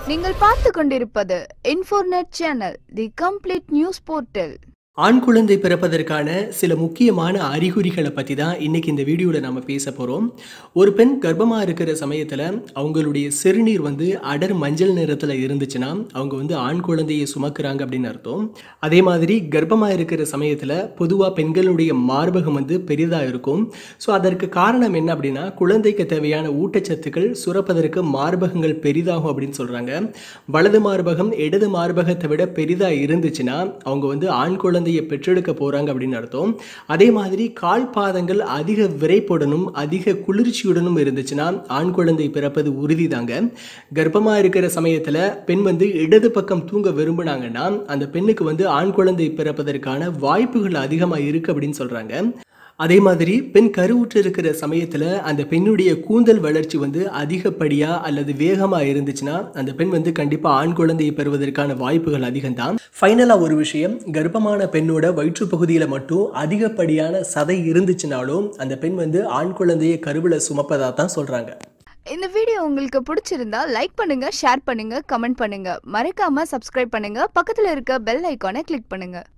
நீங்கள் பார்த்து கொண்டிருப்பது Infornet channel, the complete news portal. ஆண் குழந்தை பிறப்பதற்கான சில முக்கியமான அறிகுறிகளை பற்றி தான் இன்றைக்கி இந்த வீடியோவில் நம்ம பேச போகிறோம். ஒரு பெண் கர்ப்பமாக இருக்கிற சமயத்தில் அவங்களுடைய சிறுநீர் அடர் மஞ்சள் நிறத்தில் இருந்துச்சுன்னா அவங்க ஆண் குழந்தையை சுமக்கிறாங்க அப்படின்னு அர்த்தம். அதே மாதிரி கர்ப்பமாக இருக்கிற சமயத்தில் பொதுவாக பெண்களுடைய மார்பகம் பெரிதாக இருக்கும். ஸோ அதற்கு காரணம் என்ன அப்படின்னா, குழந்தைக்கு தேவையான ஊட்டச்சத்துக்கள் சுரப்பதற்கு மார்பகங்கள் பெரிதாகும் அப்படின்னு சொல்கிறாங்க. வலது மார்பகம் இடது மார்பகத்தை விட பெரிதாக இருந்துச்சுன்னா அவங்க ஆண் குழந்தை பெற்றெடுக்க போறாங்க அப்படின்னு அர்த்தம். அதே மாதிரி கால் பாதங்கள் அதிக விரைப்புடனும் அதிக குளிர்ச்சியுடனும் இருந்துச்சுன்னா ஆண் குழந்தை பிறப்பது உறுதிதாங்க. கர்ப்பமா இருக்கிற சமயத்துல பெண் இடது பக்கம் தூங்க விரும்பினாங்கன்னா அந்த பெண்ணுக்கு ஆண் குழந்தை பிறப்பதற்கான வாய்ப்புகள் அதிகமா இருக்கு அப்படின்னு சொல்றாங்க. அதே மாதிரி பெண் கருவுற்று இருக்கிற சமயத்தில் அந்த பெண்ணுடைய கூந்தல் வளர்ச்சி அதிகப்படியாக அல்லது வேகமாக இருந்துச்சுன்னா அந்த பெண் கண்டிப்பாக ஆண் குழந்தையை பெறுவதற்கான வாய்ப்புகள் அதிகம்தான். ஃபைனலாக ஒரு விஷயம், கர்ப்பமான பெண்ணோட வயிற்று பகுதியில் மட்டும் அதிகப்படியான சதை இருந்துச்சுனாலும் அந்த பெண் ஆண் குழந்தையை கருவில் சுமப்பதாக தான் சொல்கிறாங்க. இந்த வீடியோ உங்களுக்கு பிடிச்சிருந்தா லைக் பண்ணுங்க, ஷேர் பண்ணுங்க, கமெண்ட் பண்ணுங்க. மறக்காம சப்ஸ்கிரைப் பண்ணுங்க. பக்கத்தில் இருக்க பெல் ஐகானை கிளிக் பண்ணுங்க.